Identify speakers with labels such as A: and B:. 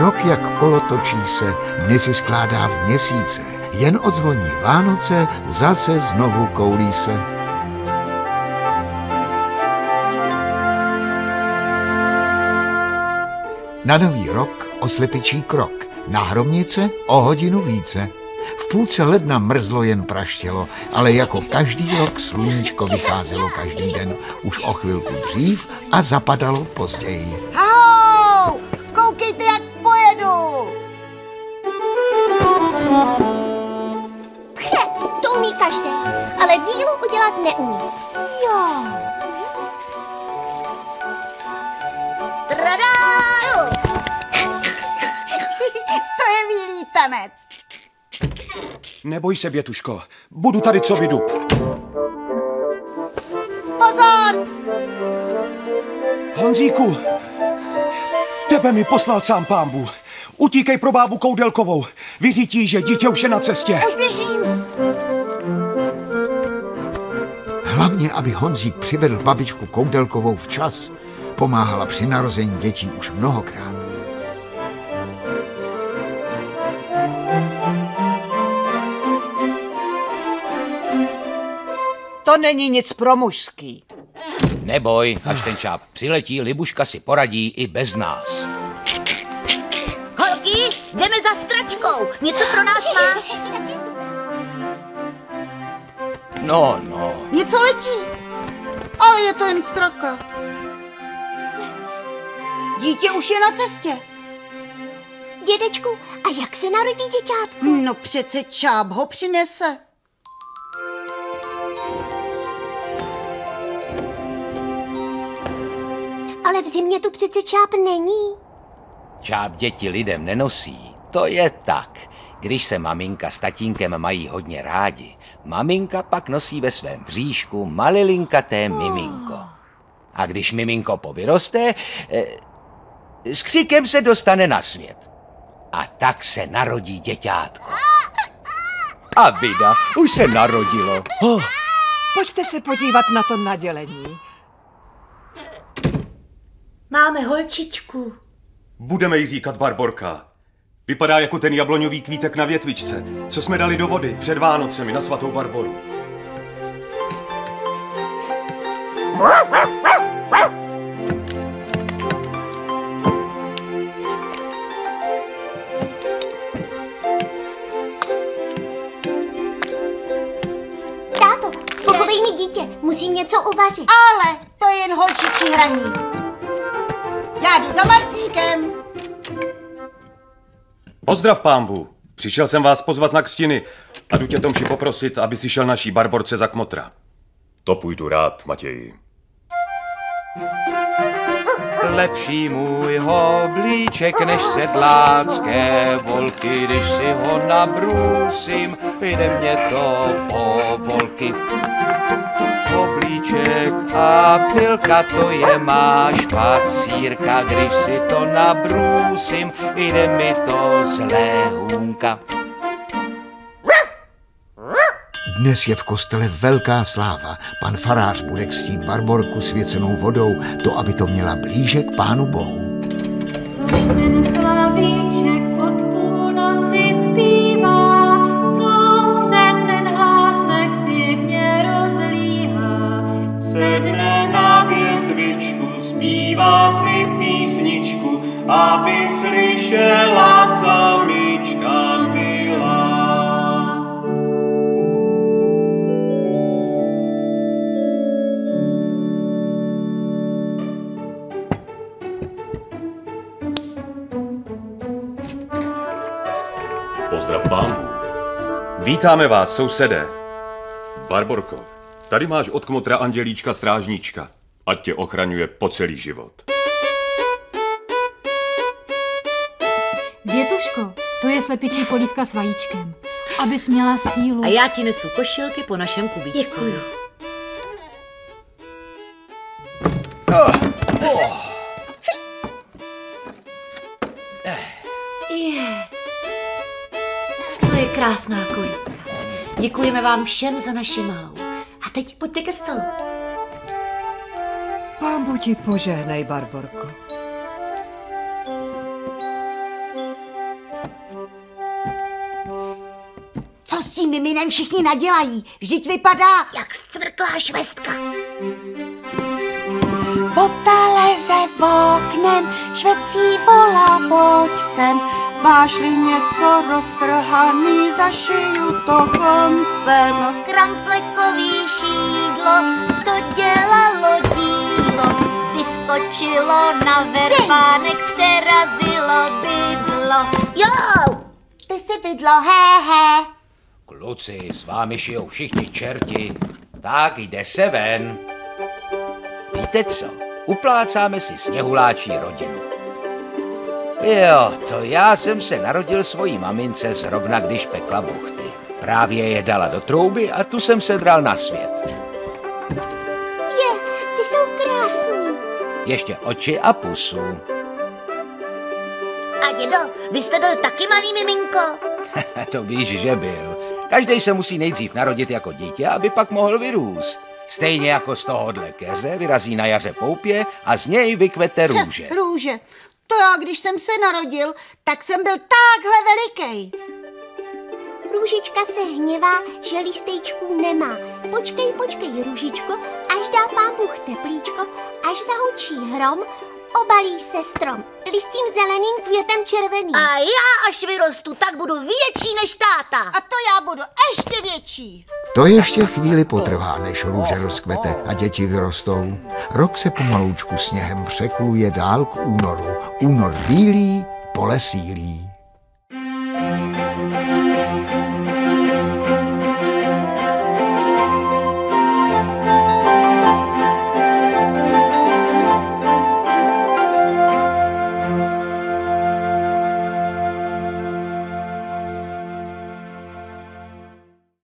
A: Rok jak kolo točí se, dny si skládá v měsíce. Jen odzvoní Vánoce, zase znovu koulí se. Na nový rok o slepičí krok, na hromnice o hodinu více. V půlce ledna mrzlo jen praštělo, ale jako každý rok sluníčko vycházelo každý den, už o chvilku dřív a zapadalo později.
B: Ahoj! Koukejte, jak pojedu!
C: Pche, to umí každý, ale vílu udělat neumí. Jo.
B: Tradáju! To je vílý tanec.
D: Neboj se, Bětuško, budu tady, co vyjdu.
B: Pozor!
D: Honzíku, tebe mi poslal sám Pán Bůh. Utíkej pro bábu Koudelkovou. Vyřítí, že dítě už je na cestě.
B: Už běžím.
A: Hlavně, aby Honzík přivedl babičku Koudelkovou včas, pomáhala při narození dětí už mnohokrát.
B: To není nic pro mužský.
E: Neboj, až ten čáp přiletí, Libuška si poradí i bez nás.
C: Holky, jdeme za stračkou. Něco pro nás má?
E: No.
B: Něco letí. Ale je to jen straka. Dítě už je na cestě.
C: Dědečku, a jak se narodí děťátko?
B: No přece čáp ho přinese.
C: Ale v zimě tu přece čáp není.
E: Čáp děti lidem nenosí. To je tak. Když se maminka s tatínkem mají hodně rádi, maminka pak nosí ve svém bříšku malilinkaté miminko. A když miminko povyroste, s křikem se dostane na svět. A tak se narodí děťátko. A vida, už se narodilo.
F: Pojďte se podívat na to nadělení.
C: Máme holčičku.
D: Budeme jí říkat Barborka. Vypadá jako ten jabloňový kvítek na větvičce, co jsme dali do vody před Vánocemi na svatou Barboru.
C: Táto, pochovej mi dítě, musím něco uvařit.
B: Ale to je jen holčičí hraní. Já jdu za Martínkem.
D: Pozdrav, Pánbu. Přišel jsem vás pozvat na křtiny a jdu tě, Tomši, poprosit, aby si šel naší Barborce za kmotra. To půjdu rád, Matěji.
E: Lepší můj hoblíček než sedlácké volky, když si ho nabrusím, jde mě to o volky. Hoblíček a pilka, to je má špacírka, když si to nabrusím, jde mi to z lehůnka.
A: Dnes je v kostele velká sláva. Pan farář bude křtít Barborku svěcenou vodou, to, aby to měla blíže k Pánu Bohu.
G: Což ten slavíček od půlnoci zpívá, což se ten hlásek pěkně rozlíhá.
H: Sedne na větvičku, zpívá si písničku, aby slyšela samička milá.
D: Pozdrav, Pánbu. Vítáme vás, sousedé. Barborko, tady máš od kmotra Andělíčka strážníčka. Ať tě ochraňuje po celý život.
G: Bětuško, to je slepičí polívka s vajíčkem, abys měla sílu.
I: A já ti nesu košilky po našem kubíčku.
C: Děkuju.
I: To je krásná kolíbka. Děkujeme vám všem za naši malou. A teď pojďte ke stolu.
F: Pán Bůh ti požehnej, Barborko.
B: miminem všichni nadělají. Vždyť vypadá
I: Jak zcvrklá švestka.
B: Bota leze v oknem, švecí volá, pojď sem. Máš-li něco roztrhaný, zašiju to koncem.
C: Kramflekový šídlo, to dělalo dílo. Vyskočilo na verbánek, přerazilo bydlo.
B: Jo, ty jsi bydlo, he.
E: Kluci, s vámi šijou všichni čerti. Tak jde se ven. Víte co? Uplácáme si sněhuláčí rodinu. Jo, to já jsem se narodil svojí mamince zrovna, když pekla buchty. Právě je dala do trouby a tu jsem se dral na svět.
C: Ty jsou krásní.
E: Ještě oči a pusu.
I: A dědo, vy jste byl taky malý miminko?
E: To víš, že byl. Každý se musí nejdřív narodit jako dítě, aby pak mohl vyrůst. Stejně jako z tohohle keře vyrazí na jaře poupě a z něj vykvete růže.
B: Růže. To já, když jsem se narodil, tak jsem byl takhle veliký.
C: Růžička se hněvá, že listejčků nemá. Počkej, růžičko, až dá pán Bůh teplíčko, až zahučí hrom, obalí se strom, listím zeleným, květem červeným.
I: A já, až vyrostu, tak budu větší než táta.
B: A to já budu ještě větší.
A: To ještě chvíli potrvá, než růže rozkvete a děti vyrostou. Rok se pomaloučku sněhem překuluje dál k únoru. Únor bílý, pole sílí.